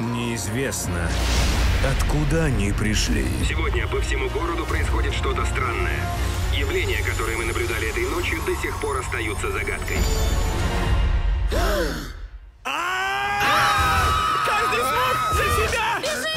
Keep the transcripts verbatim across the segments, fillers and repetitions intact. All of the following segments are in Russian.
Неизвестно, откуда они пришли. Сегодня по всему городу происходит что-то странное. Явления, которые мы наблюдали этой ночью, до сих пор остаются загадкой. Каждый смог за себя!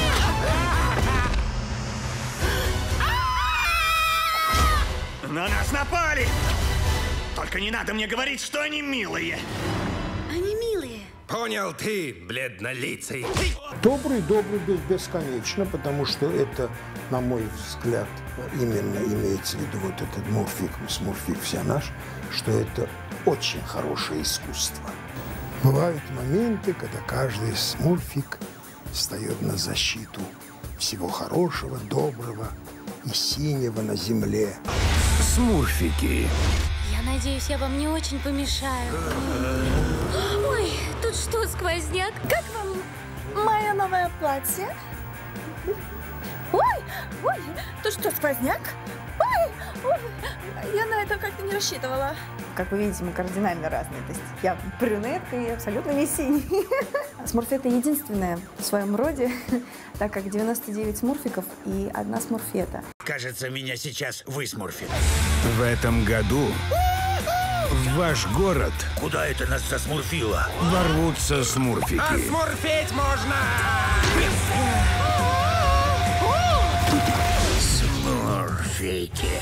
На нас напали! Только не надо мне говорить, что они милые. Они милые. Понял ты, бледнолицый. Добрый, добрый, бесконечно, потому что это, на мой взгляд, именно имеется в виду вот этот мурфик, смурфик вся наш, что это очень хорошее искусство. Бывают моменты, когда каждый смурфик встает на защиту всего хорошего, доброго и синего на земле. Смурфики. Я надеюсь, я вам не очень помешаю. Ой, тут что, сквозняк? Как вам мое новое платье? Ой, ой, тут что, сквозняк? Ой, ой, я на это как-то не рассчитывала. Как вы видите, мы кардинально разные. То есть я брюнетка и абсолютно не синий. Смурфета единственная в своем роде, так как девяносто девять смурфиков и одна смурфета. Кажется, меня сейчас высмурфит. В этом году в ваш город Куда это нас засмурфило? ворвутся смурфики. А смурфеть можно! Смурфики.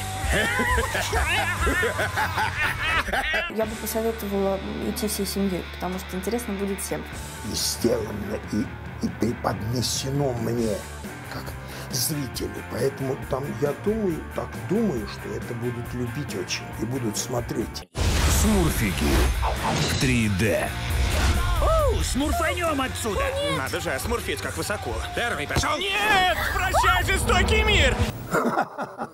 Я бы посоветовала идти всей семьей, потому что интересно будет всем. И сделано, и, и преподнесено мне, как зрители. Поэтому там, я думаю, так думаю, что это будут любить очень и будут смотреть. Смурфики в три дэ. Оу, смурфанем отсюда. Надо же, смурфить как высоко. Первый пошел. Нет! Прощай, жестокий мир!